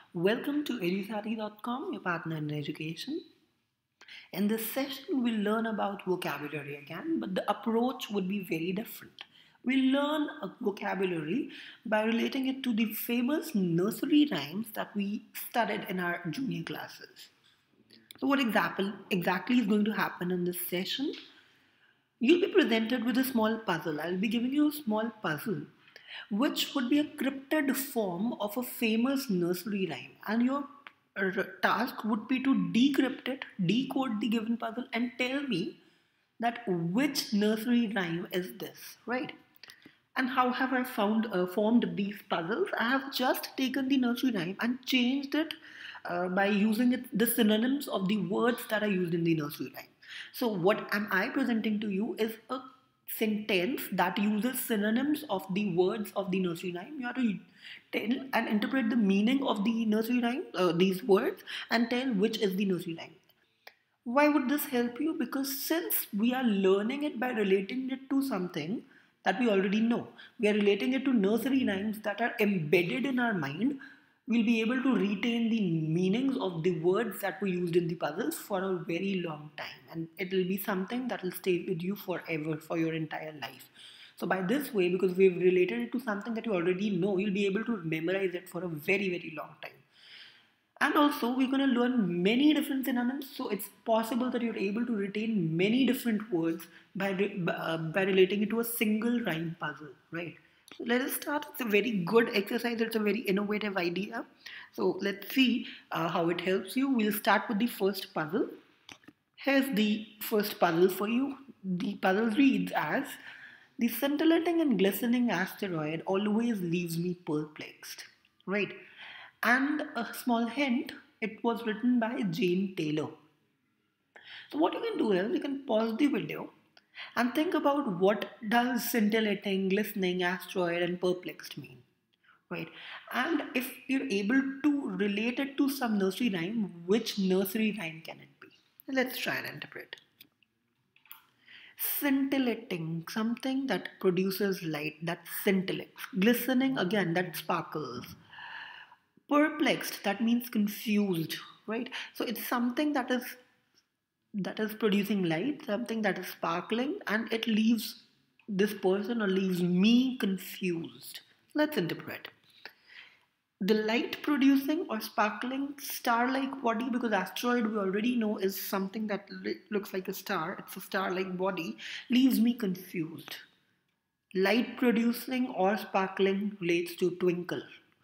Welcome to edusati.com, your partner in education. In this session, we'll learn about vocabulary again, but the approach would be very different. We'll learn a vocabulary by relating it to the famous nursery rhymes that we studied in our junior classes. So, what exactly is going to happen in this session? You'll be presented with a small puzzle. I'll be giving you a small puzzle which would be a cryptid form of a famous nursery rhyme, and your task would be to decrypt it, decode the given puzzle, and tell me that which nursery rhyme is this, right? And how have I formed these puzzles? I have just taken the nursery rhyme and changed it by using the synonyms of the words that are used in the nursery rhyme. So what am I presenting to you is a sentence that uses synonyms of the words of the nursery rhyme. You have to tell and interpret the meaning of the nursery rhyme, these words, and tell which is the nursery rhyme. Why would this help you? Because since we are learning it by relating it to something that we already know, we are relating it to nursery rhymes that are embedded in our mind, we'll be able to retain the meanings of the words that were used in the puzzles for a very long time. And it will be something that will stay with you forever, for your entire life. So by this way, because we've related it to something that you already know, you'll be able to memorize it for a very, very long time. And also, we're going to learn many different synonyms, so it's possible that you're able to retain many different words by relating it to a single rhyme puzzle, right? So let us start. It's a very good exercise. It's a very innovative idea. So let's see how it helps you. We'll start with the first puzzle. Here's the first puzzle for you. The puzzle reads as: the scintillating and glistening asteroid always leaves me perplexed. Right? And a small hint, it was written by Jane Taylor. So what you can do is you can pause the video and think about what does scintillating, glistening, asteroid and perplexed mean. Right? And if you're able to relate it to some nursery rhyme, which nursery rhyme can it be? Let's try and interpret. Scintillating, something that produces light, that scintillates. Glistening, again, that sparkles. Perplexed, that means confused, right? So it's something that is producing light, something that is sparkling, and it leaves this person or leaves me confused. Let's interpret. The light producing or sparkling star like body, because asteroid we already know is something that looks like a star, it's a star like body, leaves me confused. Light producing or sparkling relates to twinkle,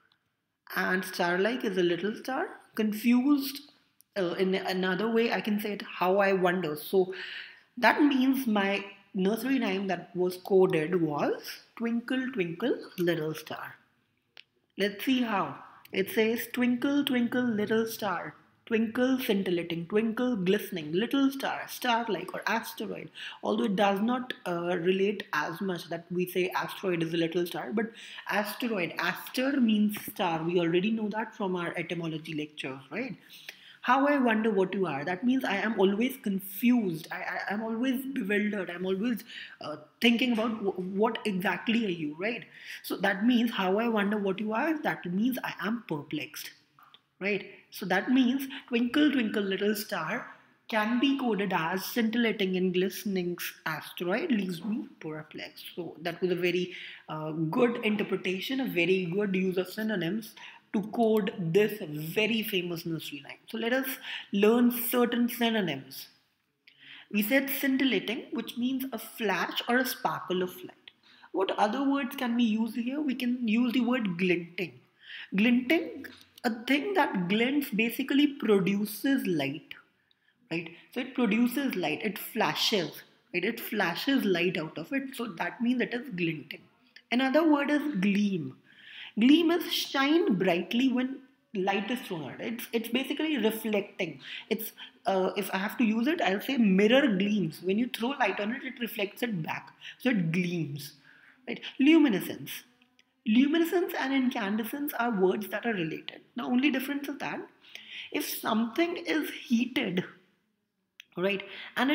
and star-like is a little star. Confused, in another way I can say it, how I wonder. So that means my nursery rhyme that was coded was twinkle twinkle little star. Let's see how. It says twinkle twinkle little star, twinkle scintillating, twinkle glistening, little star, star-like or asteroid. Although it does not relate as much that we say asteroid is a little star, but asteroid, aster means star. We already know that from our etymology lectures, right? How I wonder what you are. That means I am always confused. I am always bewildered. I'm always thinking about what exactly are you, right? So that means how I wonder what you are. That means I am perplexed, right? So that means twinkle, twinkle, little star can be coded as scintillating and glistening asteroid leaves me perplexed. So that was a very good interpretation, a very good use of synonyms to code this very famous nursery rhyme. So let us learn certain synonyms. We said scintillating, which means a flash or a sparkle of light. What other words can we use here? We can use the word glinting. Glinting, a thing that glints basically produces light, right? So it produces light, it flashes, right? It flashes light out of it. So that means it is glinting. Another word is gleam. Gleam is shine brightly when light is thrown at it. It's basically reflecting. It's if I have to use it, I'll say mirror gleams. When you throw light on it, it reflects it back. So it gleams. Right? Luminescence. Luminescence and incandescence are words that are related. The only difference is that if something is heated, right,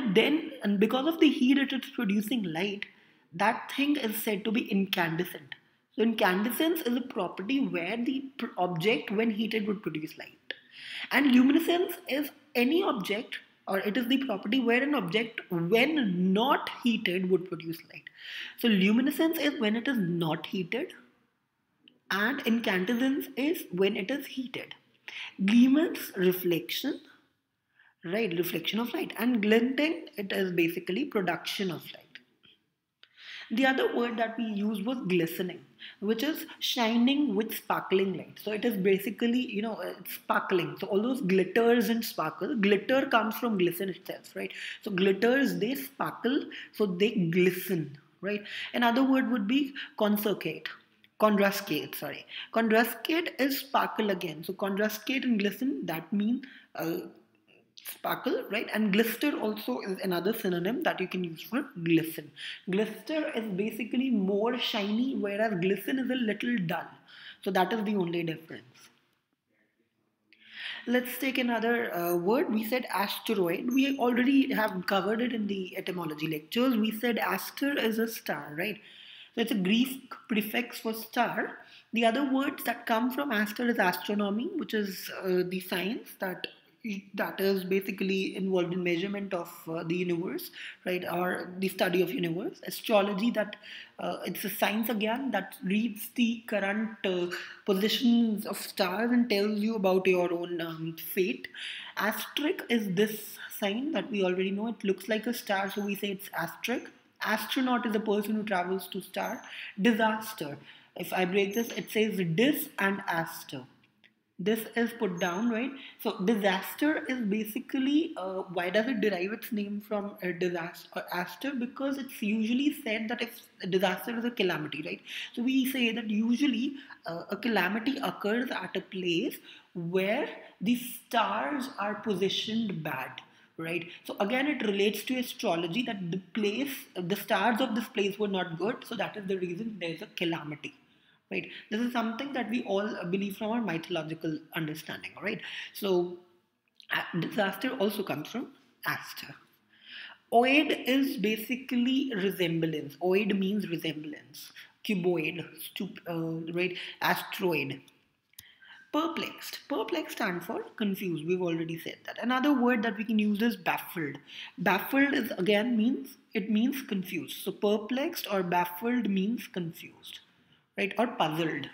and because of the heat it is producing light, that thing is said to be incandescent. So incandescence is a property where the object when heated would produce light. And luminescence is any object, or it is the property where an object when not heated would produce light. So luminescence is when it is not heated, and incandescence is when it is heated. Gleamance, reflection, right? Reflection of light. And glinting, it is basically production of light. The other word that we used was glistening, which is shining with sparkling light. So it is basically, it's sparkling. So all those glitters and sparkle, glitter comes from glisten itself, right? So glitters, they sparkle, so they glisten, right? Another word would be concercate. Contrascate, sorry. Contrascate is sparkle again. So contrascate and glisten, that mean sparkle, right? And glister also is another synonym that you can use for glisten. Glister is basically more shiny, whereas glisten is a little dull. So that is the only difference. Let's take another word. We said asteroid. We already have covered it in the etymology lectures. We said aster is a star, right? So it's a Greek prefix for star. The other words that come from aster is astronomy, which is the science that is basically involved in measurement of the universe, right, or the study of universe. Astrology, that it's a science again that reads the current positions of stars and tells you about your own fate. Asterisk is this sign that we already know. It looks like a star, so we say it's asterisk. Astronaut is a person who travels to star. Disaster, if I break this, it says dis and aster. This is put down, right? So disaster is basically, why does it derive its name from a disaster or aster? Because it's usually said that if a disaster is a calamity, right? So we say that usually a calamity occurs at a place where the stars are positioned bad, right? So again, it relates to astrology, that the stars of this place were not good, so that is the reason there is a calamity, right? This is something that we all believe from our mythological understanding, right? So disaster also comes from aster. Oid is basically resemblance. Oid means resemblance. Cuboid, right? Asteroid. Perplexed. Perplexed stands for confused. We've already said that. Another word that we can use is baffled. Baffled is again means confused. So perplexed or baffled means confused, right? Or puzzled.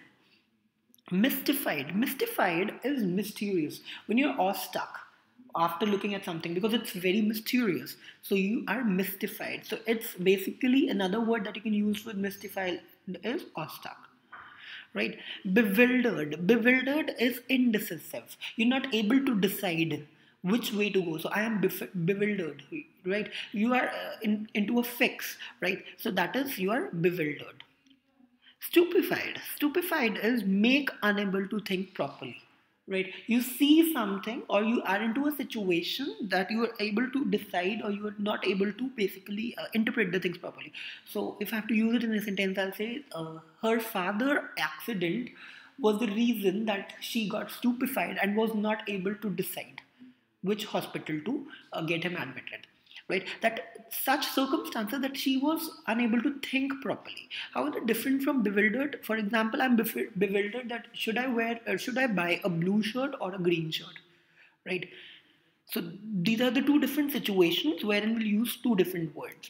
Mystified. Mystified is mysterious. When you're awestruck after looking at something because it's very mysterious. So you are mystified. So it's basically another word that you can use with mystified is awestruck. Right? Bewildered. Bewildered is indecisive. You're not able to decide which way to go. So I am bewildered, right? You are into a fix, right? So that is you are bewildered. Stupefied. Stupefied is make unable to think properly. Right? You see something or you are into a situation that you are able to decide or you are not able to basically interpret the things properly. So if I have to use it in a sentence, I'll say her father accident was the reason that she got stupefied and was not able to decide which hospital to get him admitted, right? That such circumstances that she was unable to think properly. How is it different from bewildered? For example, I'm bewildered that should I buy a blue shirt or a green shirt, right? So these are the two different situations wherein we'll use two different words.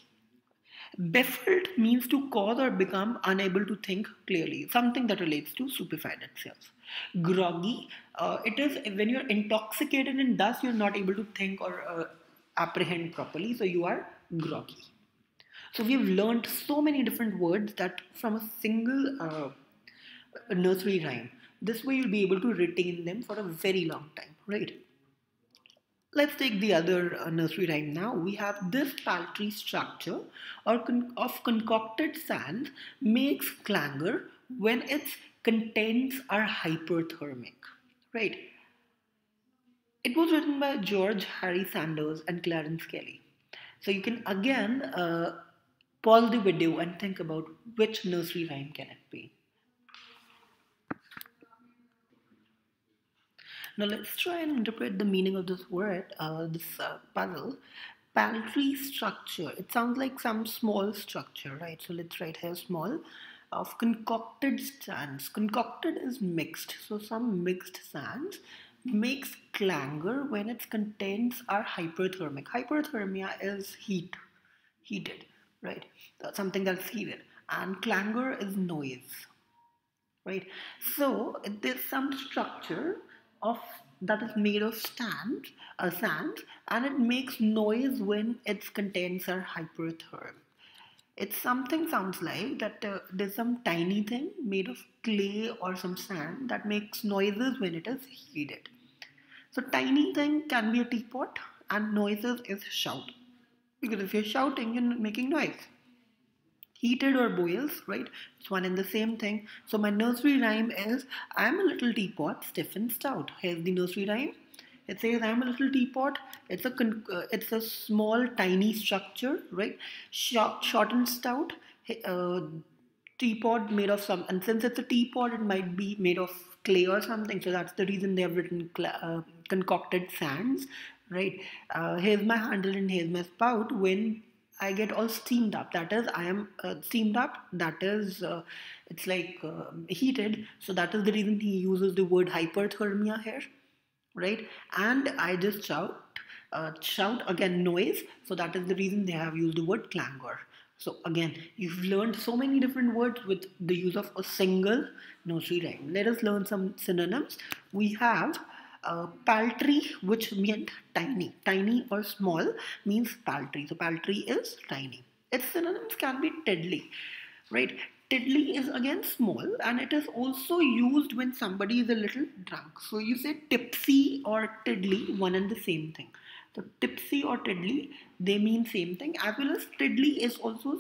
Baffled means to cause or become unable to think clearly, something that relates to stupefied itself. Groggy, it is when you're intoxicated and thus you're not able to think or apprehend properly, so you are groggy. So we've learned so many different words that from a single nursery rhyme. This way you'll be able to retain them for a very long time, right? Let's take the other nursery rhyme now. We have this paltry structure of concocted sand makes clangor when its contents are hyperthermic. Right? It was written by George Harry Sanders and Clarence Kelly. So you can again pause the video and think about which nursery rhyme can it be. Now let's try and interpret the meaning of this word, this puzzle. Paltry structure. It sounds like some small structure, right? So let's write here small. of concocted sounds. Concocted is mixed. So some mixed sounds makes clangor when its contents are hyperthermic. Hyperthermia is heated, right? Something that's heated. And clangor is noise, right? So there's some structure of that is made of sand, and it makes noise when its contents are hypertherm. It's something sounds like that there's some tiny thing made of clay or some sand that makes noises when it is heated. So tiny thing can be a teapot, and noises is shout, because if you're shouting, you're making noise. Heated or boils, right? It's one and the same thing. So my nursery rhyme is I'm a little teapot, stiff and stout. Here's the nursery rhyme. It says I'm a little teapot. It's a small, tiny structure, right? Short and stout. Uh, Teapot made of some, and since it's a teapot, it might be made of clay or something. So that's the reason they have written concocted sands, right? Here's my handle and here's my spout. When I get all steamed up, that is, I am steamed up. That is, it's like heated. So that is the reason he uses the word hyperthermia here, right? And I just shout again, noise. So that is the reason they have used the word clangor. So again, you've learned so many different words with the use of a single nursery rhyme. Let us learn some synonyms. We have paltry, which meant tiny. Tiny or small means paltry. So paltry is tiny. Its synonyms can be tiddly, right? Tiddly is again small, and it is also used when somebody is a little drunk. So you say tipsy or tiddly, one and the same thing. So tipsy or tiddly, they mean same thing, as well as tiddly is also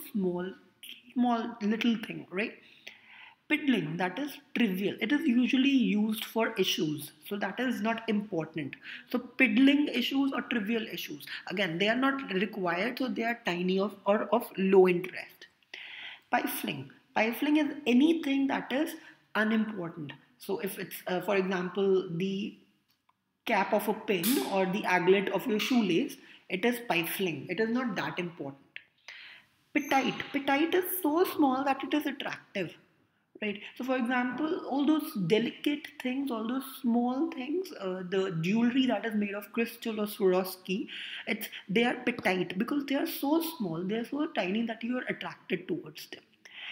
small little thing, right? Piddling, that is trivial. It is usually used for issues, so that is not important. So piddling issues or trivial issues, again, they are not required, so they are tiny or of low interest. Pifling. Pifling is anything that is unimportant. So if it's, for example, the cap of a pin or the aglet of your shoelace, it is pifling. It is not that important. Petite. Petite is so small that it is attractive. Right. So, for example, all those delicate things, all those small things, the jewelry that is made of crystal or Swarovski, they are petite because they are so small, they are so tiny that you are attracted towards them.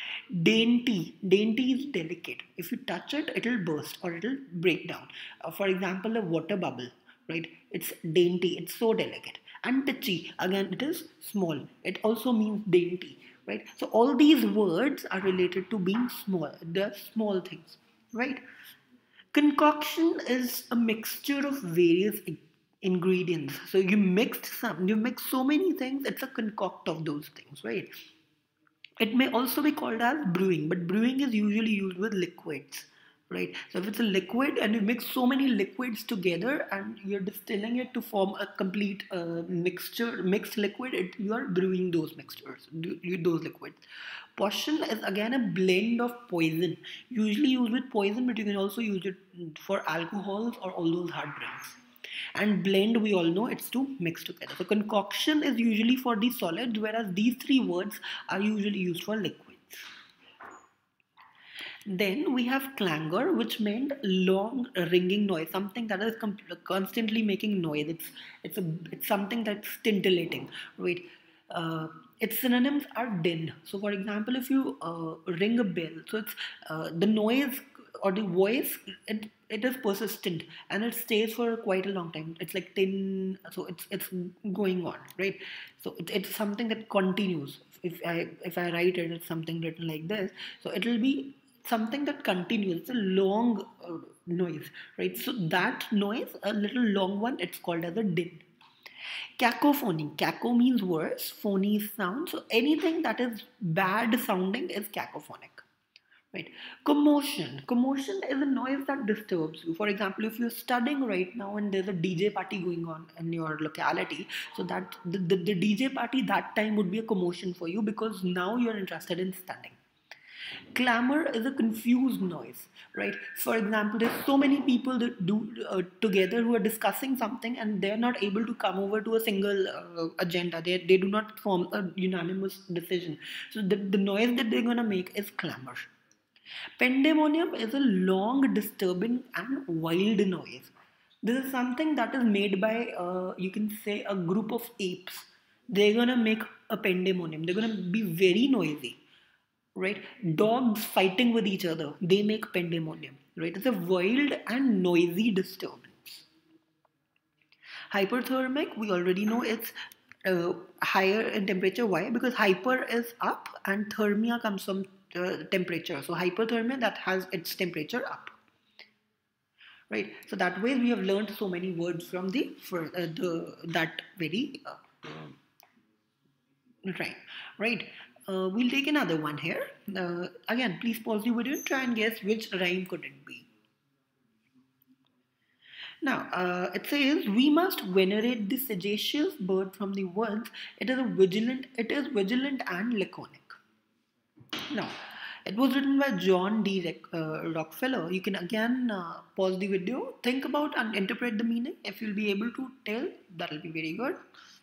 Dainty is delicate. If you touch it, it'll burst or it'll break down. For example, a water bubble, right? It's dainty, it's so delicate. And titchy, again, it is small. It also means dainty, right? So all these words are related to being small. They're small things, right? Concoction is a mixture of various ingredients. So you mix so many things, it's a concoct of those things, right? It may also be called as brewing, but brewing is usually used with liquids, right? So if it's a liquid and you mix so many liquids together and you're distilling it to form a complete mixed liquid, you are brewing those mixtures, those liquids. Potion is again a blend of poison, usually used with poison, but you can also use it for alcohols or all those hard drinks. And blend, we all know it's to mix together. So concoction is usually for the solids, whereas these three words are usually used for liquids. Then we have clangor, which meant long ringing noise, something that is constantly making noise. It's something that's scintillating, right? Its synonyms are din. So, for example, if you ring a bell, so it's the noise or the voice, it is persistent and it stays for quite a long time. It's like tin, so it's going on, right? So it's something that continues. If I write it, it's something written like this. So it'll be something that continues. It's a long noise, right? So that noise, a little long one, it's called as a din. Cacophony. Caco means worse, phony is sound. So anything that is bad sounding is cacophonic. Right. Commotion. Commotion is a noise that disturbs you. For example, if you're studying right now and there's a DJ party going on in your locality, so that the DJ party that time would be a commotion for you because now you're interested in studying. Clamor is a confused noise, right? For example, there's so many people that do together who are discussing something and they're not able to come over to a single agenda. They do not form a unanimous decision. So the noise that they're gonna make is clamor. Pandemonium is a long, disturbing, and wild noise. This is something that is made by, you can say, a group of apes. They're gonna make a pandemonium. They're gonna be very noisy, right? Dogs fighting with each other. They make pandemonium, right? It's a wild and noisy disturbance. Hyperthermic, we already know it's higher in temperature. Why? Because hyper is up and thermia comes from temperature. So hyperthermia, that has its temperature up, right? So that way we have learned so many words from the that very right, right. We'll take another one here. Again, please pause the video and try and guess which rhyme could it be. Now, it says we must venerate the sagacious bird from the woods. It is vigilant and laconic. Now, it was written by John D. Rockefeller. You can again pause the video, think about and interpret the meaning. If you'll be able to tell, that'll be very good.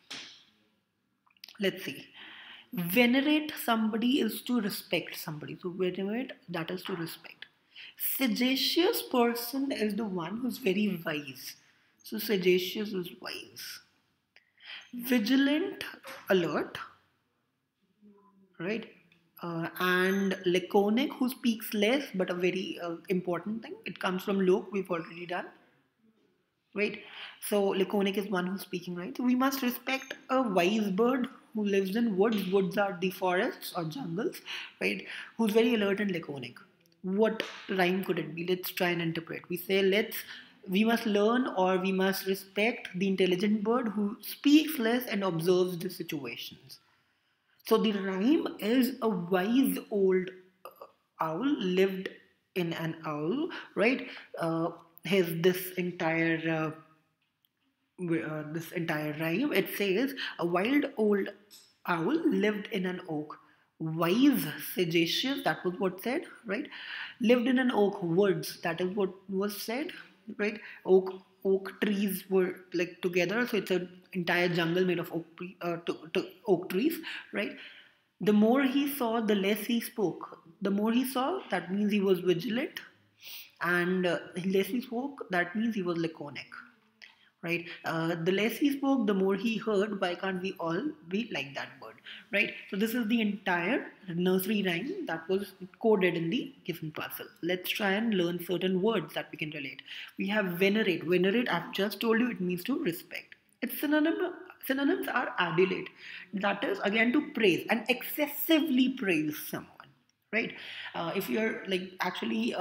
Let's see. Venerate somebody is to respect somebody. So venerate, that is to respect. Sagacious person is the one who's very wise. So sagacious is wise. Vigilant, alert, right? And laconic, who speaks less but a very important thing. It comes from loc, we've already done, right? So laconic is one who's speaking, right? So we must respect a wise bird who lives in woods. Woods are the forests or jungles, right? Who's very alert and laconic. What rhyme could it be? Let's try and interpret. We say we must learn or we must respect the intelligent bird who speaks less and observes the situations. So the rhyme is a wise old owl lived in an owl, right? His this entire rhyme. It says a wild old owl lived in an oak. Wise, sagacious, that was what said, right? Lived in an oak woods, that is what was said, right? Oak trees were like together, so it's an entire jungle made of oak trees, right? The more he saw, the less he spoke. The more he saw, that means he was vigilant, and less he spoke, that means he was laconic, right? The less he spoke, the more he heard. Why can't we all be like that bird, right? So this is the entire nursery rhyme that was coded in the given puzzle. Let's try and learn certain words that we can relate. We have venerate. Venerate, I've just told you, it means to respect. Its synonyms are adulate. That is again to praise and excessively praise someone, right? If you're like actually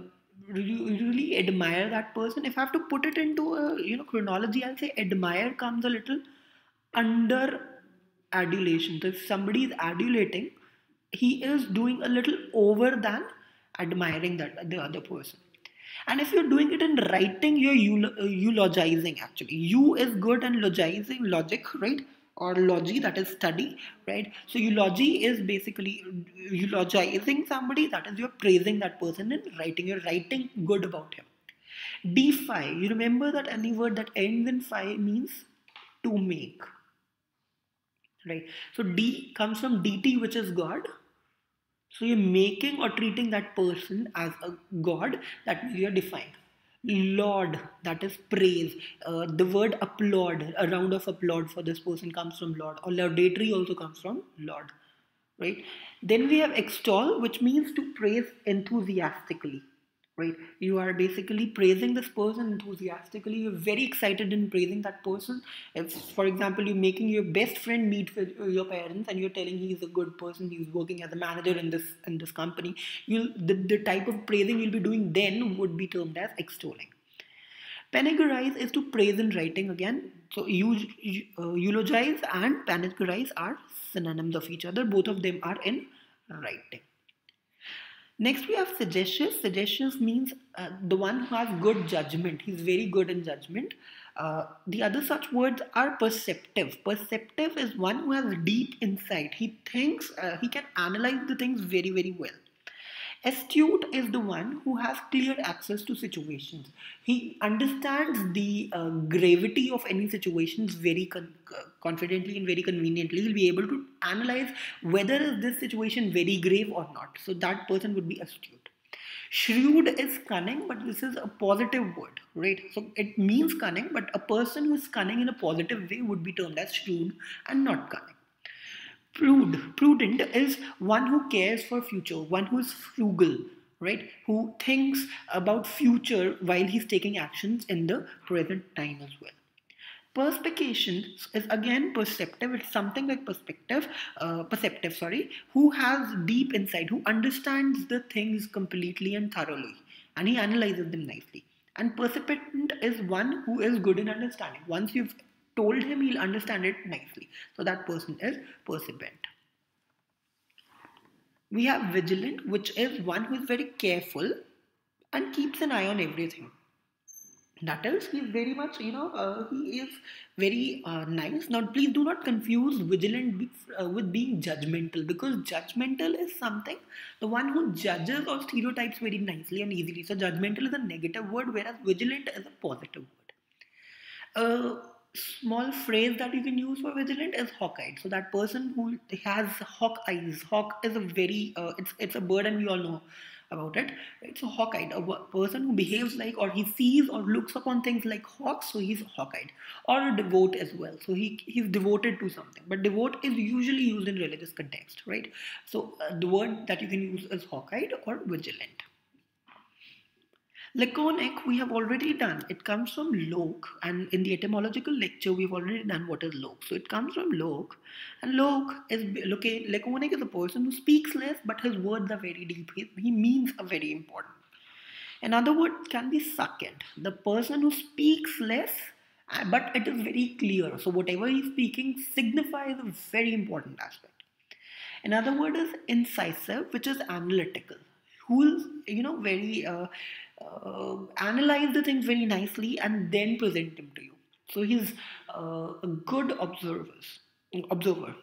really admire that person, if I have to put it into a chronology, I'll say admire comes a little under adulation. So if somebody is adulating, he is doing a little over than admiring that the other person. And if you're doing it in writing, you're eulogizing actually. You is good and logizing, logic, right? Or logy, that is study, right? So eulogy is basically eulogizing somebody, that is you're praising that person in writing, you're writing good about him. Defy, you remember that any word that ends in phi means to make, right? So D comes from dt, which is God. So you're making or treating that person as a god, that means you're defying. Lord, that is praise. The word applaud, a round of applaud for this person comes from Lord, or laudatory also comes from Lord, right? Then we have extol, which means to praise enthusiastically, right? You are basically praising this person enthusiastically. You're very excited in praising that person. If, for example, you're making your best friend meet with your parents and you're telling he's a good person, he's working as a manager in this company, the type of praising you'll be doing then would be termed as extolling. Panegyrize is to praise in writing again. So eulogize and panegyrize are synonyms of each other. Both of them are in writing. Next, we have sagacious. Sagacious means the one who has good judgment. He's very good in judgment. The other such words are perceptive. Perceptive is one who has deep insight. He thinks, he can analyze the things very, very well. Astute is the one who has clear access to situations. He understands the gravity of any situations very confidently and very conveniently. He'll be able to analyze whether is this situation very grave or not. So that person would be astute. Shrewd is cunning, but this is a positive word, right? So it means cunning, but a person who is cunning in a positive way would be termed as shrewd and not cunning. Prudent is one who cares for future, one who is frugal, right? Who thinks about future while he's taking actions in the present time as well. Perspication is again perceptive. It's something like perceptive, sorry, who has deep insight, who understands the things completely and thoroughly, and he analyzes them nicely. And percipient is one who is good in understanding. Once you've told him, he'll understand it nicely. So that person is percipient. We have vigilant, which is one who is very careful and keeps an eye on everything. That is, he's very much, he is very nice. Now, please do not confuse vigilant with being judgmental, because judgmental is something, the one who judges or stereotypes very nicely and easily. So, judgmental is a negative word, whereas vigilant is a positive word. A small phrase that you can use for vigilant is hawk-eyed. So that person who has hawk eyes, hawk is a very it's a bird, and we all know about it. It's a hawk-eyed, person who behaves like, or he sees or looks upon things like hawks, so he's hawk-eyed. Or a devote as well, so he's devoted to something, but devote is usually used in religious context, right? So the word that you can use is hawk-eyed or vigilant. Laconic, we have already done. It comes from loc, and in the etymological lecture, we've already done what is loc. So it comes from loc, and laconic is a person who speaks less, but his words are very deep. He means a very important. Another word can be succinct. The person who speaks less, but it is very clear. So whatever he's speaking signifies a very important aspect. Another word is incisive, which is analytical. Who is, very analyze the things very nicely and then present them to you. So he's a good observer.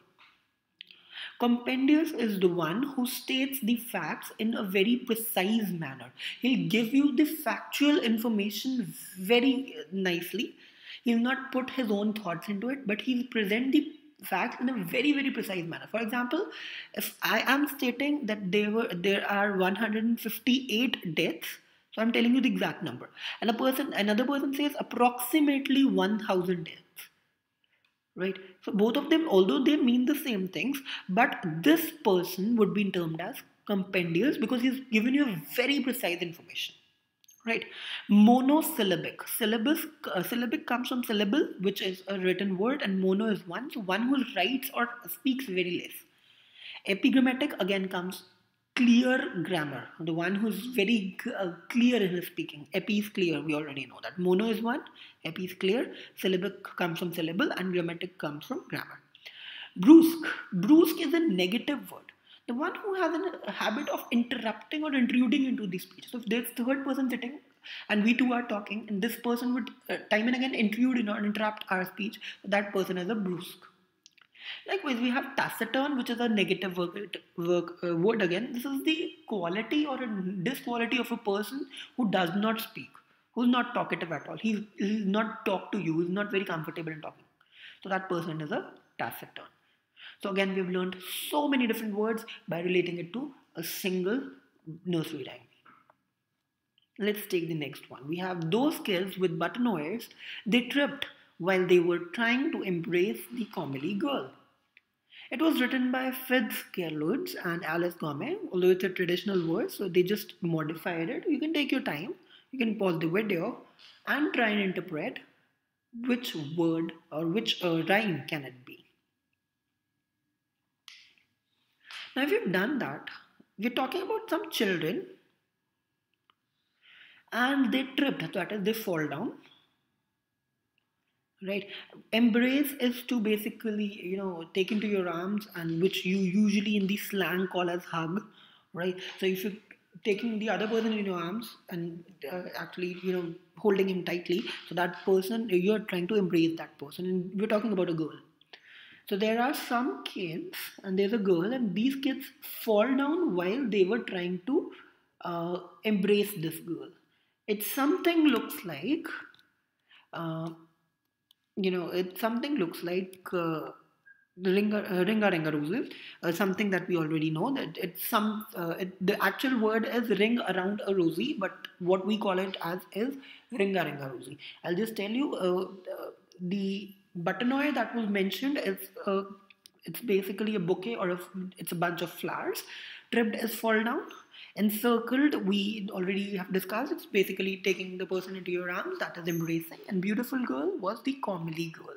Compendious is the one who states the facts in a very precise manner. He'll give you the factual information very nicely. He'll not put his own thoughts into it, but he'll present the facts in a very, very precise manner. For example, if I am stating that there are 158 deaths, so I'm telling you the exact number, and another person says approximately 1,000 deaths, right? So both of them, although they mean the same things, but this person would be termed as compendious because he's given you very precise information, right? Monosyllabic. Syllabic comes from syllable, which is a written word, and mono is one, so one who writes or speaks very less. Epigrammatic again comes clear grammar, the one who's very clear in his speaking. Epi is clear, we already know that. Mono is one, epi is clear, syllabic comes from syllable, and grammatic comes from grammar. Brusque is a negative word. The one who has a habit of interrupting or intruding into the speech. So if there's third person sitting and we two are talking, and this person would time and again intrude in or interrupt our speech, that person is a brusque. Likewise, we have taciturn, which is a negative word again. This is the quality or a disquality of a person who does not speak, who's not talkative at all. He's not talk to you, he's not very comfortable in talking. So that person is a taciturn. So again, we've learned so many different words by relating it to a single nursery rhyme. Let's take the next one. We have those kids with button ears, they tripped while they were trying to embrace the Comely girl. It was written by Fitzgerald and Alice Gomez, although it's a traditional word, so they just modified it. You can take your time, you can pause the video and try and interpret which word or which rhyme can it be. Now, if you've done that, we're talking about some children and they tripped, that is, they fall down. Right, embrace is to basically take into your arms, and which you usually in the slang call as hug, right? So if you're taking the other person in your arms and actually holding him tightly, so that person, you're trying to embrace that person, and we're talking about a girl. So there are some kids and there's a girl, and these kids fall down while they were trying to embrace this girl. It's something looks like, uh, it something looks like ringa ringa roses, something that we already know that the actual word is ring around a rosy, but what we call it as is ringa ringa rosy. I'll just tell you, the button that was mentioned is it's basically a bouquet it's a bunch of flowers. Tripped is fall down. Encircled, we already have discussed, it's basically taking the person into your arms, that is embracing. And beautiful girl was the comely girl.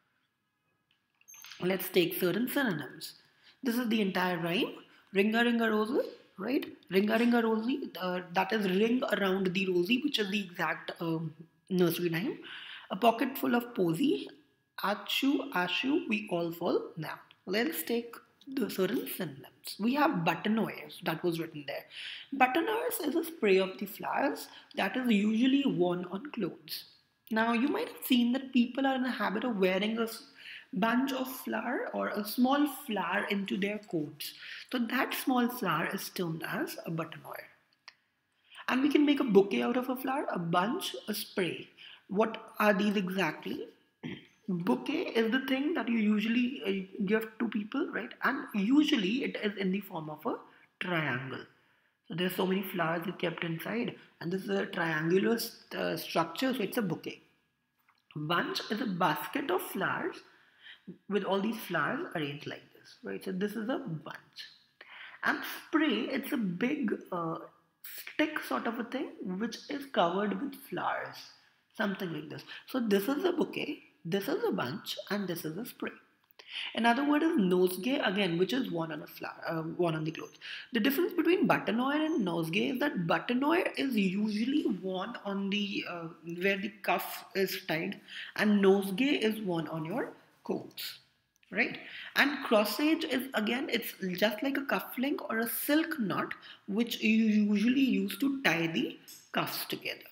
Let's take certain synonyms. This is the entire rhyme. Ringa ringa rosy, right? Ringa ringa rosy, that is ring around the rosy, which is the exact nursery rhyme. A pocket full of posy, achu, ashu, we all fall now. Let's take the certain synonyms. We have buttonnoise, that was written there. Buttonnoise is a spray of the flowers that is usually worn on clothes. Now, you might have seen that people are in the habit of wearing a bunch of flower or a small flower into their coats. So that small flower is termed as a buttonnoise. And we can make a bouquet out of a flower, a bunch, a spray. What are these exactly? Bouquet is the thing that you usually give to people, right? And usually it is in the form of a triangle. So there's so many flowers kept inside, and this is a triangular structure, so it's a bouquet. Bunch is a basket of flowers with all these flowers arranged like this, right? So this is a bunch. And spray, it's a big stick sort of a thing which is covered with flowers, something like this. So this is a bouquet, this is a bunch, and this is a spray. Another word is nosegay, again, which is worn on a flower, worn on the clothes. The difference between buttonnoise and nosegay is that buttonnoise is usually worn on the where the cuff is tied, and nosegay is worn on your coats, right? And crossage is, again, it's just like a cufflink or a silk knot, which you usually use to tie the cuffs together.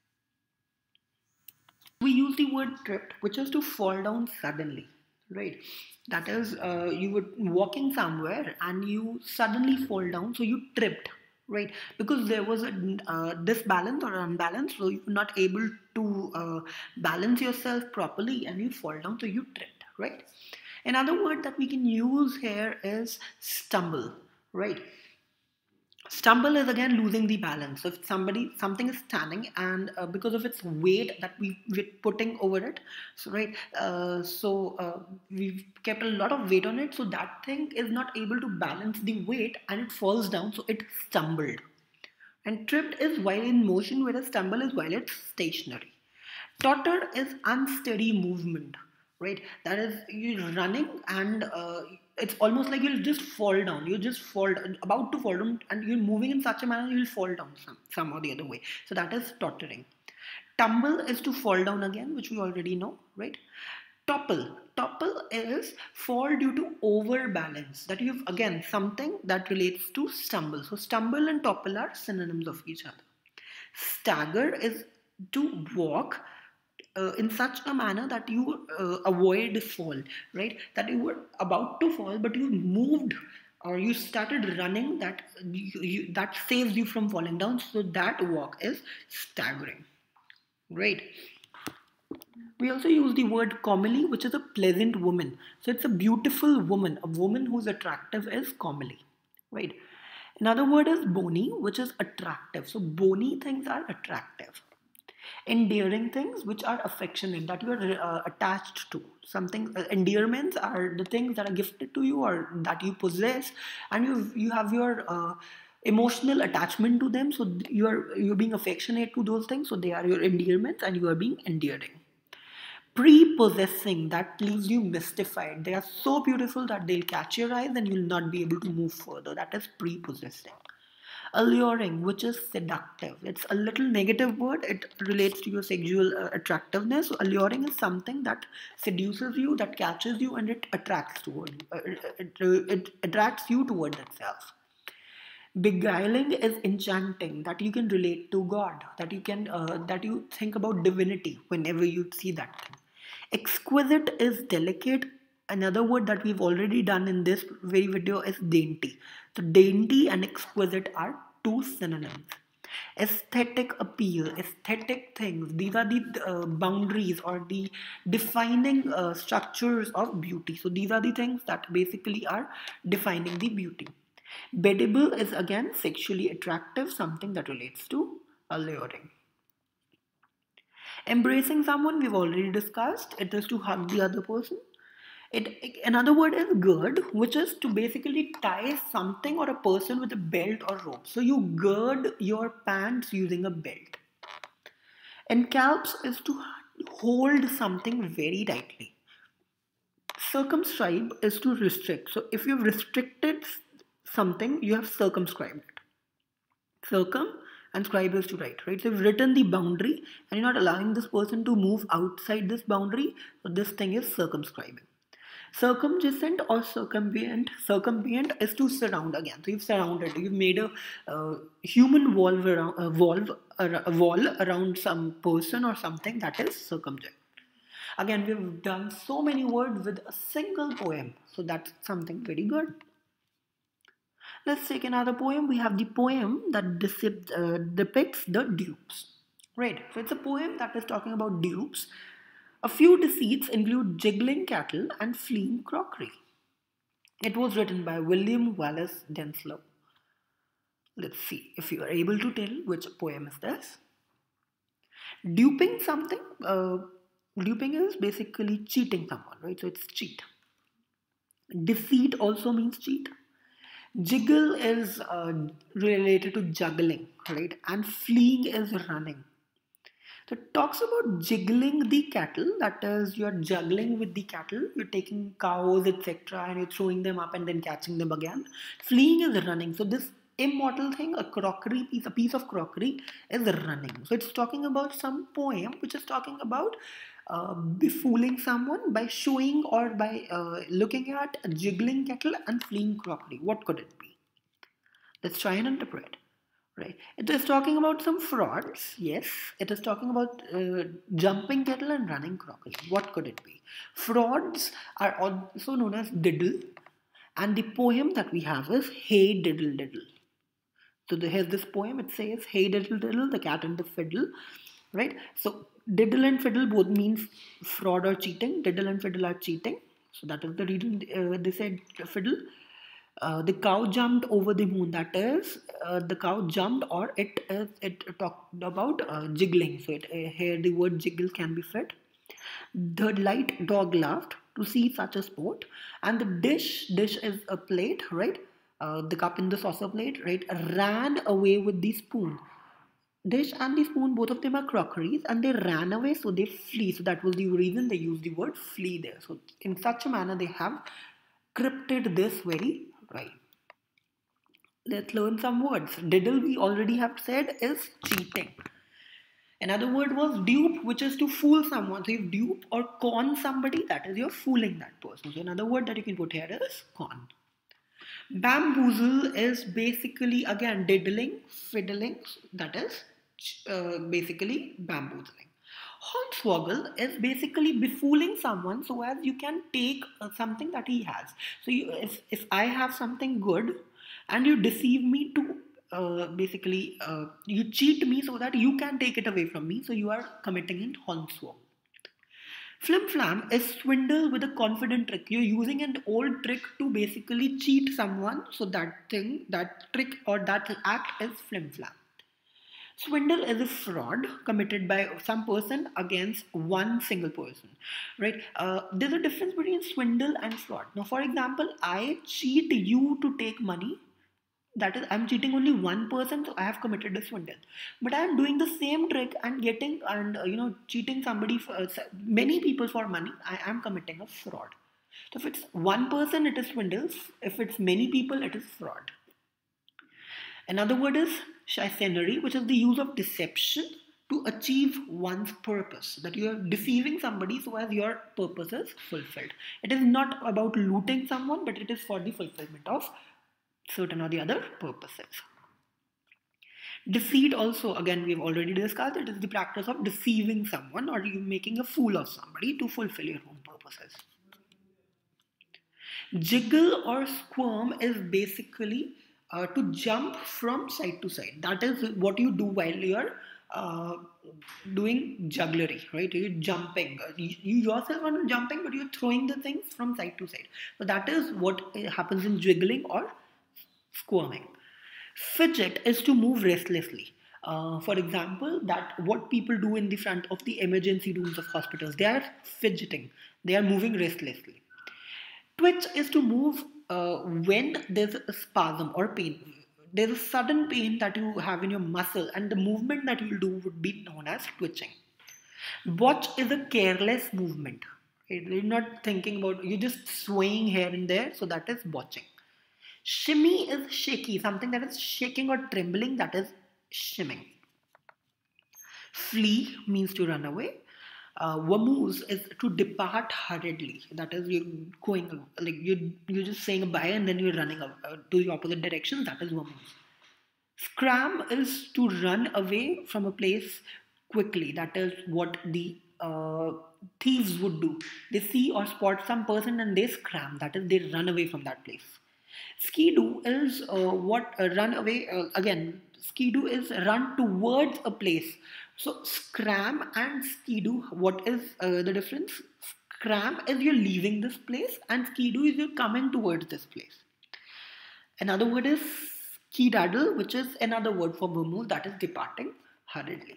We use the word tripped, which is to fall down suddenly, right? That is, you were walking somewhere and you suddenly fall down, so you tripped, right? Because there was a disbalance or unbalance, so you're not able to balance yourself properly and you fall down, so you tripped, right? Another word that we can use here is stumble, right? Stumble is again losing the balance. So if something is standing, and because of its weight that we're putting over it, so right, we've kept a lot of weight on it, so that thing is not able to balance the weight and it falls down, so it stumbled. And tripped is while in motion, whereas stumble is while it's stationary. Totter is unsteady movement, right? That is, you're running and it's almost like you'll just fall down. You just fall, about to fall down, and you're moving in such a manner you'll fall down some or the other way. So that is tottering. Tumble is to fall down again, which we already know, right? Topple is fall due to overbalance. That you've, again, something that relates to stumble. So stumble and topple are synonyms of each other. Stagger is to walk in such a manner that you avoid fall, right? That you were about to fall, but you moved or you started running, that saves you from falling down. So that walk is staggering, right? We also use the word comely, which is a pleasant woman. So it's a beautiful woman. A woman who's attractive is comely, right? Another word is bony, which is attractive. So bony things are attractive. Endearing things, which are affectionate, that you are attached to. Something, endearments are the things that are gifted to you or that you possess, and you have your emotional attachment to them. So you're being affectionate to those things. So they are your endearments, and you are being endearing. Prepossessing, that leaves you mystified. They are so beautiful that they'll catch your eyes and you'll not be able to move further. That is prepossessing. Alluring, which is seductive. It's a little negative word. It relates to your sexual attractiveness. So alluring is something that seduces you, that catches you, and it attracts it attracts you towards itself. Beguiling is enchanting, that you can relate to God, that you think about divinity whenever you see that thing. Exquisite is delicate. Another word that we've already done in this very video is dainty. So dainty and exquisite are two synonyms. Aesthetic appeal, aesthetic things, these are the boundaries or the defining structures of beauty. So these are the things that basically are defining the beauty. Bedeable is again sexually attractive, something that relates to alluring. Embracing someone, we've already discussed, it is to hug the other person. Another word is gird, which is to basically tie something or a person with a belt or rope. So you gird your pants using a belt. Encalps is to hold something very tightly. Circumscribe is to restrict. So if you've restricted something, you have circumscribed it. Circum and scribe is to write, right? So you've written the boundary and you're not allowing this person to move outside this boundary. So this thing is circumscribing. Circumjacent or circumambient is to surround again. So you've surrounded, you've made a human wall around some person or something, that is circumject. Again, we've done so many words with a single poem. So that's something very good. Let's take another poem. We have the poem that depicts the dupes. Right. So it's a poem that is talking about dupes. A few deceits include jiggling cattle and fleeing crockery. It was written by William Wallace Denslow. Let's see if you are able to tell which poem is this. Duping something. Duping is basically cheating someone, right? So it's cheat. Deceit also means cheat. Jiggle is related to juggling, right? And fleeing is running. So it talks about jiggling the cattle, that is, you're juggling with the cattle, you're taking cows, etc., and you're throwing them up and then catching them again. Fleeing is running. So this immortal thing, a piece of crockery, is running. So it's talking about some poem which is talking about befooling someone by showing or by looking at jiggling cattle and fleeing crockery. What could it be? Let's try and interpret. Right. It is talking about some frauds. Yes. It is talking about jumping cattle and running crockery. What could it be? Frauds are also known as diddle. And the poem that we have is Hey Diddle Diddle. So here's this poem. It says, Hey Diddle Diddle, the cat and the fiddle. Right. So diddle and fiddle both means fraud or cheating. Diddle and fiddle are cheating. So that is the reason they said fiddle. The cow jumped over the moon. That is, the cow jumped, or it talked about jiggling. So here the word jiggle can be fit. The light dog laughed to see such a sport, and the dish is a plate, right? The cup in the saucer plate, right? Ran away with the spoon. Dish and the spoon, both of them are crockeries, and they ran away, so they flee. So that was the reason they used the word flee there. So in such a manner, they have crypted this very right. Let's learn some words. Diddle, we already have said, is cheating. Another word was dupe, which is to fool someone. So if dupe or con somebody, that is, you're fooling that person. So another word that you can put here is con. Bamboozle is basically, again, diddling, fiddling. That is basically bamboozling. Hornswoggle is basically befooling someone so as you can take something that he has. So if I have something good and you deceive me to you cheat me so that you can take it away from me, so you are committing in hornswoggle. Flim flam is swindle with a confident trick. You're using an old trick to basically cheat someone, so that trick or that act is flim flam. Swindle is a fraud committed by some person against one single person, right? There's a difference between swindle and fraud. Now, for example, I cheat you to take money. That is, I'm cheating only one person, so I have committed a swindle. But I am doing the same trick and cheating somebody, many people for money. I am committing a fraud. So if it's one person, it is swindle. If it's many people, it is fraud. Another word is chicanery, which is the use of deception to achieve one's purpose. That you are deceiving somebody so as your purpose is fulfilled. It is not about looting someone, but it is for the fulfillment of certain or the other purposes. Deceit also, again, we've already discussed, it is the practice of deceiving someone or you making a fool of somebody to fulfill your own purposes. Jiggle or squirm is basically to jump from side to side. That is what you do while you're uh, doing jugglery, right? You're jumping. You yourself are not jumping, but you're throwing the things from side to side. So that is what happens in jiggling or squirming. Fidget is to move restlessly. For example, that what people do in the front of the emergency rooms of hospitals, they are fidgeting, they are moving restlessly. Twitch is to move when there's a spasm or pain. There's a sudden pain that you have in your muscle, and the movement that you'll do would be known as twitching. Botch is a careless movement. Right? You're not thinking about, you're just swaying here and there, so that is botching. Shimmy is shaky, something that is shaking or trembling, that is shimming. Flee means to run away. Vamoose is to depart hurriedly. That is, you're going, like you're just saying a bye and then you're running to the opposite direction. That is vamoose. Scram is to run away from a place quickly. That is what the thieves would do. They see or spot some person and they scram. That is, they run away from that place. Skidoo is what run away again. Skidoo is run towards a place. So scram and skidoo, what is the difference? Scram is you're leaving this place, and skidoo is you're coming towards this place. Another word is skedaddle, which is another word for vermouth, that is departing hurriedly.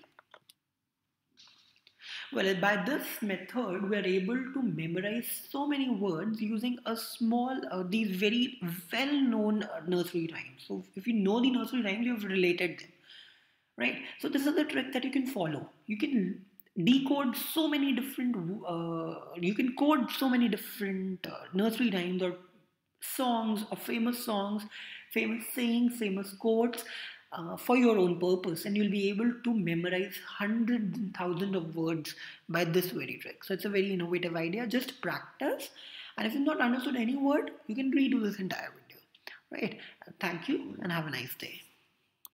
Well, by this method, we are able to memorize so many words using a small, these very well-known nursery rhymes. So, if you know the nursery rhymes, you've related them, right? So, this is the trick that you can follow. You can decode so many different, you can code so many different nursery rhymes or songs or famous sayings, famous quotes for your own purpose, and you'll be able to memorize hundreds and thousands of words by this very trick. So it's a very innovative idea. Just practice, and if you've not understood any word, you can redo this entire video. Right? Thank you, and have a nice day.